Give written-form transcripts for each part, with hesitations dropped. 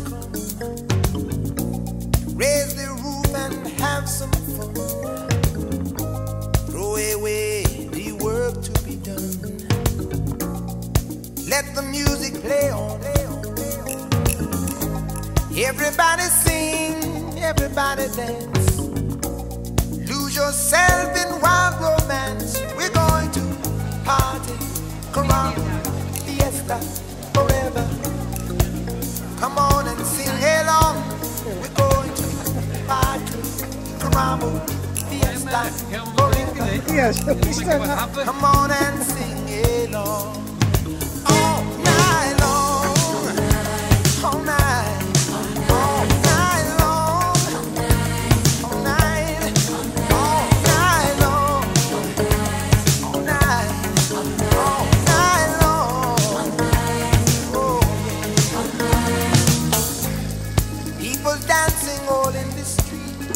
come. Raise the roof and have some fun. Throw away the work to be done. Let the music play on. Everybody sing, everybody dance. Lose yourself in wild romance. We're going to party, caramba, fiesta, forever. Come on and sing along. We're going to party, caramba, fiesta, forever. Yes, Come on and sing along. All night long, all night. Dancing all in the street,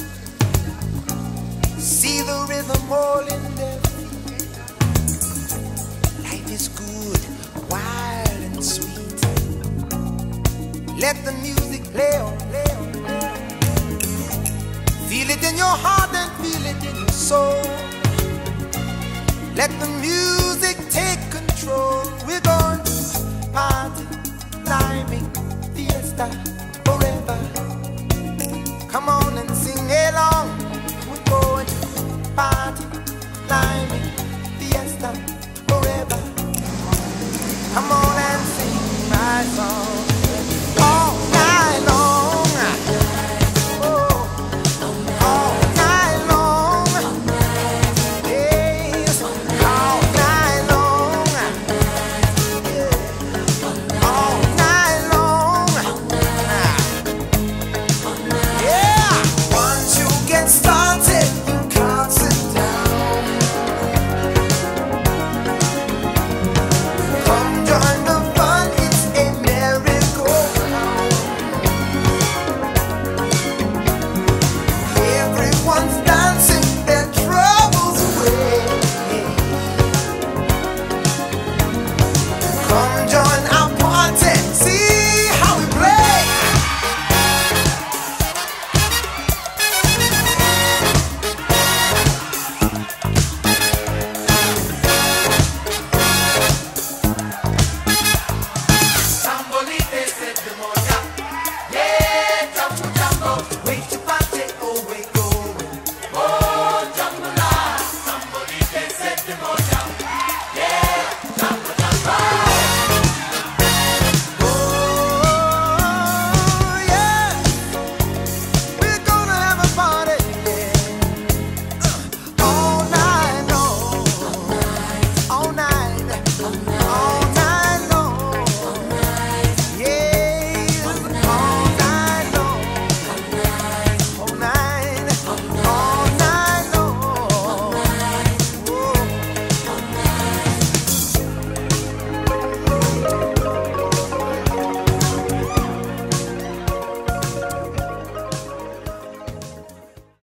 see the rhythm all in their feet. Life is good, wild and sweet. Let the music play on, play on, play on. Feel it in your heart and feel it in your soul. Let the music take control. We're going to party, climbing, fiesta, forever. Come on and sing along. We're going to party, climbing, fiesta, forever. Come on and sing my song.